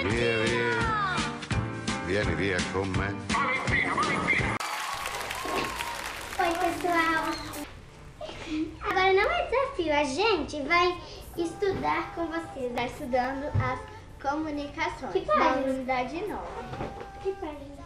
Via, via. Vieni via con me. Oi, pessoal. Agora não é desafio, a gente vai estudar com vocês. Está estudando as comunicações. Que página? Da unidade 9. Que página?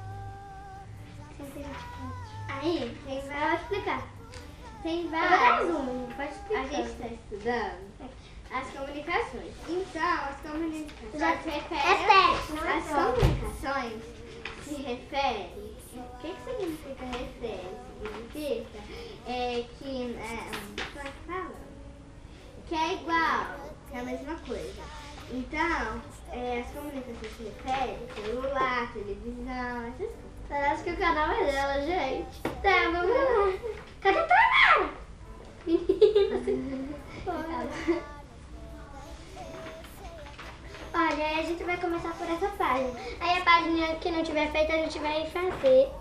Aí, quem vai explicar? Tem Eu vou dar várias. resumo, pode explicar. A gente está estudando as comunicações. Então, as comunicações Já se referem... é técnico, não é As só. comunicações se referem... O que significa refere? Significa que... como é que fala? Que é igual, que é a mesma coisa. Então, as comunicações se referem celular, televisão, essas coisas. Parece que o canal é dela, gente. Tá, vamos lá. Cadê a Tamara? Olha, aí a gente vai começar por essa página. Aí a página que não tiver feita, a gente vai fazer.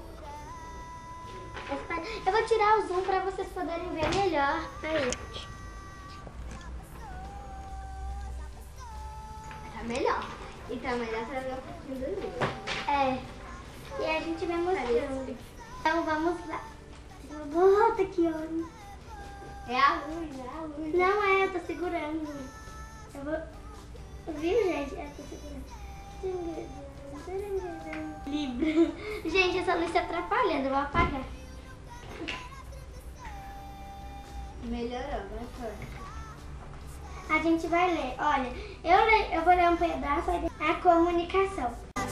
Eu vou tirar o zoom para vocês poderem ver melhor. Aí. Tá melhor. E tá melhor pra ver um pouquinho do livro. É. E a gente vai mostrando. Então vamos lá. Volta aqui, olha. É a luz, é a luz. Não é, eu tô segurando. Eu vou... Viu, gente? Eu tô segurando. Libra. Gente, essa luz tá atrapalhando. Eu vou apagar. Melhorou, bastante. A gente vai ler. Olha, eu vou ler um pedaço. A comunicação.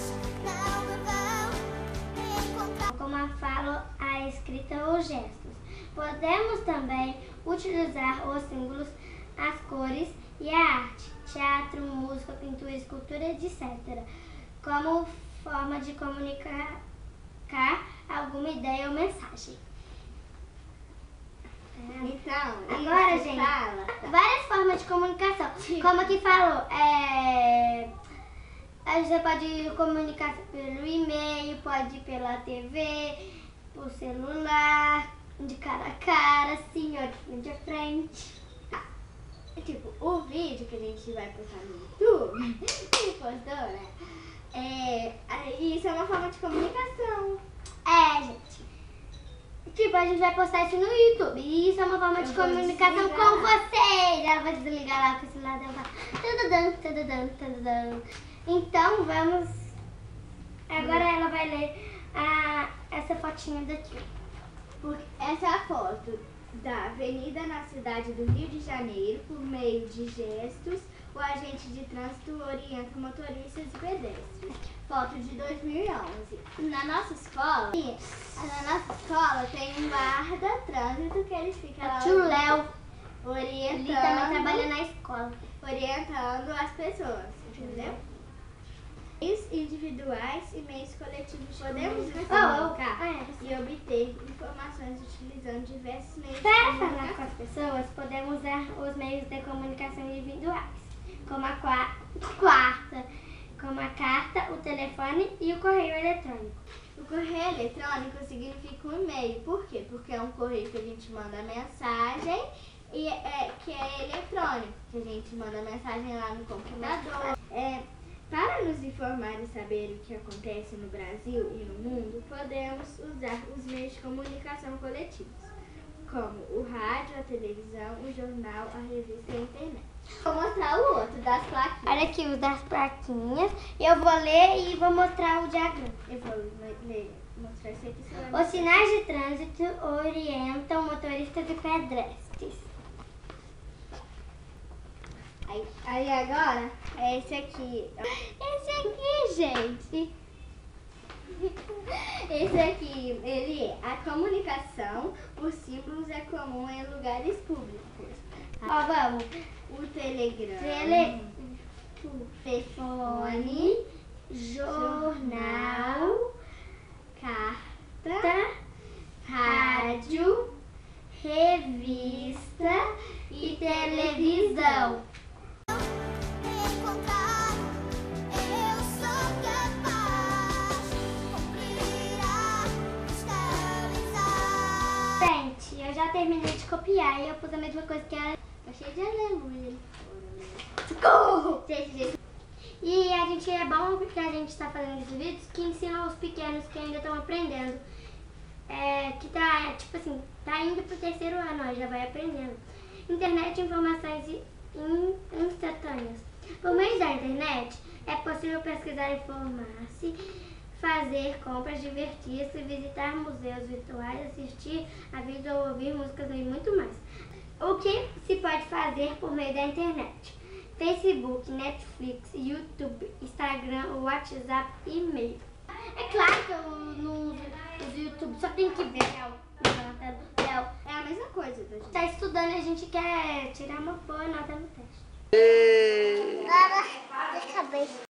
Como a fala, a escrita ou gestos. Podemos também utilizar os símbolos, as cores e a arte, teatro, música, pintura, escultura, etc. como forma de comunicar alguma ideia ou mensagem. Então, Agora, isso gente, fala... várias formas de comunicação. Como aqui falou, você pode comunicar pelo e-mail, pode ir pela TV, por celular, de cara a cara, assim, ó, de frente a frente. Tipo, o vídeo que a gente vai postar no YouTube, que postou, né? Isso é uma forma de comunicação. Gente. Tipo, a gente vai postar isso no YouTube. E isso é uma forma de comunicação com vocês. Ela vai desligar lá com esse lado. Ela vai... Então, vamos... Agora ela vai ler essa fotinha daqui. Essa é a foto da avenida na cidade do Rio de Janeiro. Por meio de gestos, o agente de trânsito orienta motoristas e pedestres. Foto de 2011. Na nossa escola tem um guarda-trânsito que ele fica lá Tio Léo. orientando, Ele também trabalha na escola. orientando as pessoas, entendeu? Meios individuais e meios coletivos. Podemos nos comunicar e obter informações utilizando diversos meios de Para falar com comunicação. as pessoas, podemos usar os meios de comunicação individuais, como a carta, o telefone e o correio eletrônico. O correio eletrônico significa um e-mail. Por quê? Porque é um correio que a gente manda mensagem e que é eletrônico, que a gente manda mensagem lá no computador. Para nos informar e saber o que acontece no Brasil e no mundo, podemos usar os meios de comunicação coletivos, como o rádio, a televisão, o jornal, a revista e a internet. Vou mostrar o outro, das plaquinhas. Olha aqui os das plaquinhas. Eu vou ler e vou mostrar o diagrama. Eu vou mostrar esse aqui. Os sinais de trânsito orientam motoristas e pedestres. Aí agora, é esse aqui. Esse aqui, gente. Esse aqui, ele é a comunicação por símbolos é comum em lugares públicos. Ó, vamos. O telegrama, Telefone, jornal, carta, rádio, revista e televisão. Gente, eu já terminei de copiar e eu pus a mesma coisa que ela. Tá cheio de aleluia. Socorro! Gente. E a gente é bom porque a gente está fazendo esses vídeos que ensinam os pequenos que ainda estão aprendendo. Que tá, tipo assim, tá indo pro 3º ano, ó, já vai aprendendo. Internet, informações instantâneas. Por meio da internet, é possível pesquisar, informar-se, fazer compras, divertir-se, visitar museus virtuais, assistir a vídeos ou ouvir músicas e muito mais. O que se pode fazer por meio da internet? Facebook, Netflix, YouTube, Instagram, WhatsApp e e-mail. É claro que eu não uso YouTube, só tem que ver. É a mesma coisa da gente. Tá estudando e a gente quer tirar uma boa nota no teste.